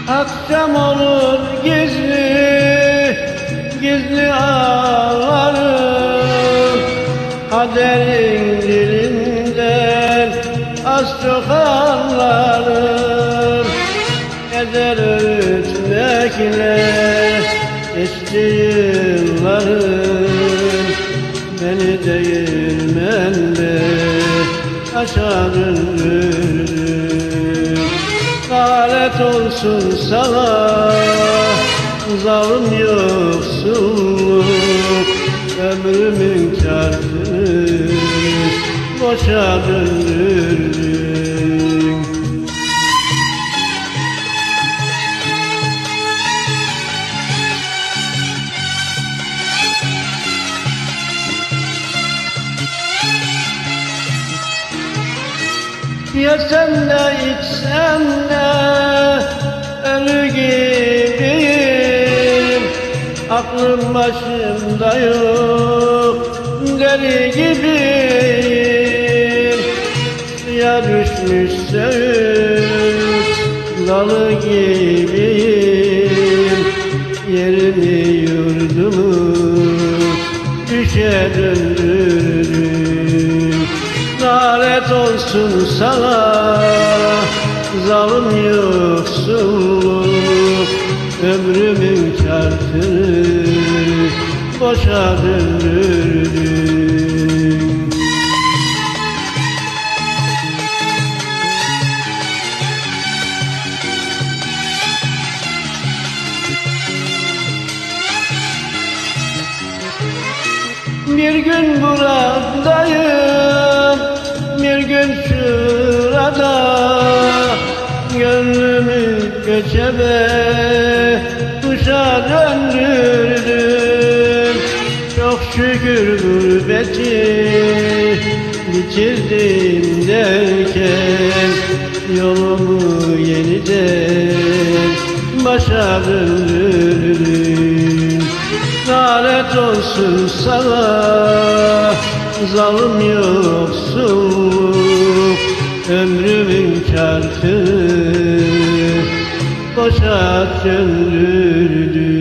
Akşam olur gizli gizli ağlarım, kaderin dilinden az çok anlarım. Eder öğütmekle geçti yıllarım, beni değirmende aşağı döndürdün. Lanet olsun sana zalim yoksulluk, ömrümün çarkını boşa döndürdün. Yesem de içsem de ölü gibiyim, aklım başımda yok, deli gibiyim. Ya düşmüş söğüt dalı gibiyim, yerimi yurdumu düşe döndürdüm. Lanet olsun sana zalim yoksulluk, ömrümün çarkını boşa döndürdün. Bir gün buradayım, bir gün şurada, gönlümü göçebe kuşa döndürdüm. Çok şükür gurbeti bitirdim derken, yolumu yeniden başa döndürdüm. Lanet olsun sana zalim yoksulluk, ömrümün çarkını boşa döndürdün.